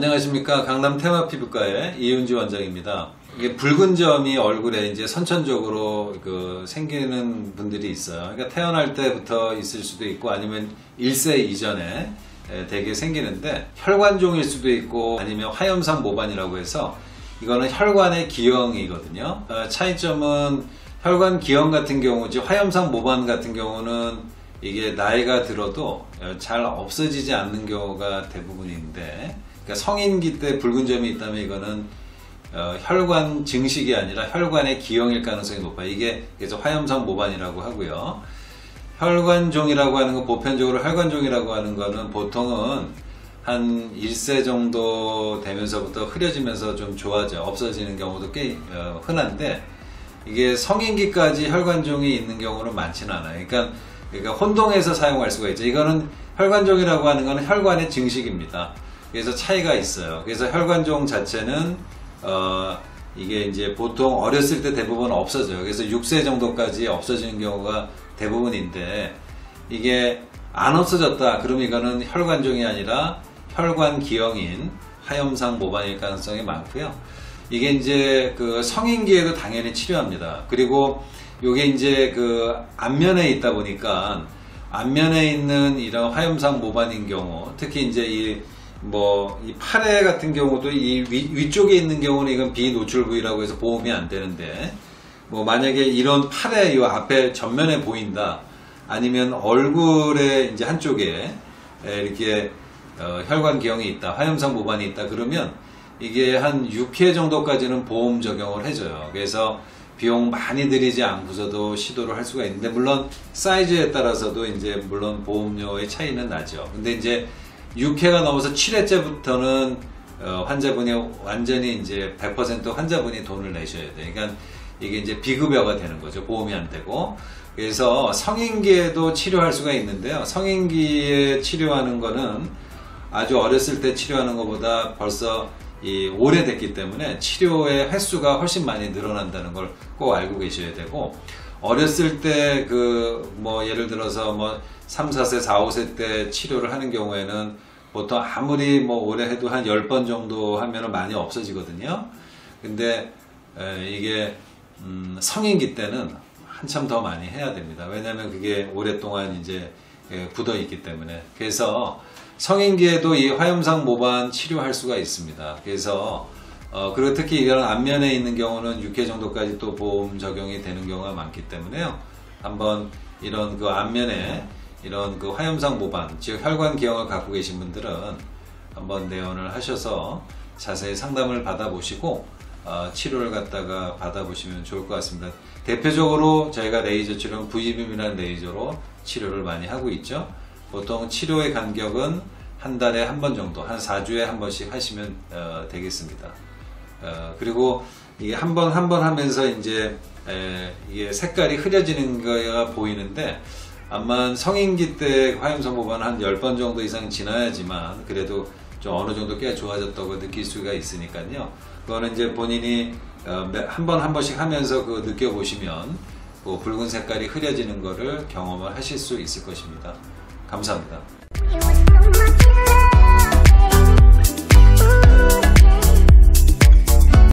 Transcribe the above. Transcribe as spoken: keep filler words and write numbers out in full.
안녕하십니까. 강남 테마피부과의 이윤지 원장입니다. 이게 붉은 점이 얼굴에 이제 선천적으로 그 생기는 분들이 있어요. 그러니까 태어날 때부터 있을 수도 있고 아니면 일 세 이전에 되게 생기는데 혈관종일 수도 있고 아니면 화염상 모반이라고 해서 이거는 혈관의 기형이거든요. 차이점은 혈관 기형 같은 경우지 화염상 모반 같은 경우는 이게 나이가 들어도 잘 없어지지 않는 경우가 대부분인데, 그러니까 성인기 때 붉은 점이 있다면 이거는 어, 혈관 증식이 아니라 혈관의 기형일 가능성이 높아요. 이게 그래서 화염상 모반이라고 하고요. 혈관종이라고 하는 건 보편적으로 혈관종이라고 하는 거는 보통은 한 일 세 정도 되면서부터 흐려지면서 좀 좋아져 없어지는 경우도 꽤 어, 흔한데, 이게 성인기까지 혈관종이 있는 경우는 많지는 않아요. 그러니까, 그러니까 혼동해서 사용할 수가 있죠. 이거는 혈관종이라고 하는 거는 혈관의 증식입니다. 그래서 차이가 있어요. 그래서 혈관종 자체는 어, 이게 이제 보통 어렸을 때 대부분 없어져요. 그래서 육 세 정도까지 없어지는 경우가 대부분인데, 이게 안 없어졌다 그러면 이거는 혈관종이 아니라 혈관 기형인 화염상 모반일 가능성이 많고요. 이게 이제 그 성인기에도 당연히 치료합니다. 그리고 이게 이제 그 안면에 있다 보니까 안면에 있는 이런 화염상 모반인 경우, 특히 이제 이 뭐 이 팔에 같은 경우도 이 위, 위쪽에 있는 경우는 이건 비노출 부위라고 해서 보험이 안 되는데, 뭐 만약에 이런 팔에 이 앞에 전면에 보인다, 아니면 얼굴에 이제 한쪽에 이렇게 어, 혈관 기형이 있다, 화염상 모반이 있다 그러면 이게 한 육 회 정도까지는 보험 적용을 해줘요. 그래서 비용 많이 들이지 않고서도 시도를 할 수가 있는데, 물론 사이즈에 따라서도 이제 물론 보험료의 차이는 나죠. 근데 이제 육 회가 넘어서 칠 회째부터는 어, 환자분이 완전히 이제 백 퍼센트 환자분이 돈을 내셔야 돼요. 그러니까 이게 이제 비급여가 되는 거죠. 보험이 안 되고. 그래서 성인기에도 치료할 수가 있는데요. 성인기에 치료하는 거는 아주 어렸을 때 치료하는 것보다 벌써 이 오래됐기 때문에 치료의 횟수가 훨씬 많이 늘어난다는 걸 꼭 알고 계셔야 되고, 어렸을 때 그 뭐 예를 들어서 뭐 삼, 사 세, 사, 오 세 때 치료를 하는 경우에는 보통 아무리 뭐 오래 해도 한 열 번 정도 하면은 많이 없어지거든요. 근데 에, 이게 음 성인기 때는 한참 더 많이 해야 됩니다. 왜냐하면 그게 오랫동안 이제 예, 굳어 있기 때문에. 그래서 성인기에도 이 화염상 모반 치료할 수가 있습니다. 그래서 어, 그리고 특히 이런 안면에 있는 경우는 육 회 정도까지 또 보험 적용이 되는 경우가 많기 때문에요. 한번 이런 그 안면에 이런 그 화염상 모반, 즉 혈관 기형을 갖고 계신 분들은 한번 내원을 하셔서 자세히 상담을 받아보시고 어, 치료를 갖다가 받아보시면 좋을 것 같습니다. 대표적으로 저희가 레이저 치료는 브이빔이라는 레이저로 치료를 많이 하고 있죠. 보통 치료의 간격은 한 달에 한 번 정도, 한 사 주에 한 번씩 하시면 어, 되겠습니다. 어, 그리고 이게 한 번 한 번 하면서 이제 에, 이게 색깔이 흐려지는 거가 보이는데, 아마 성인기 때 화염상 모반은 한 열 번 정도 이상 지나야지만 그래도 좀 어느 정도 꽤 좋아졌다고 느낄 수가 있으니까요. 그거는 이제 본인이 어, 한 번 한 번씩 하면서 그 느껴보시면 그 붉은 색깔이 흐려지는 거를 경험을 하실 수 있을 것입니다. 감사합니다.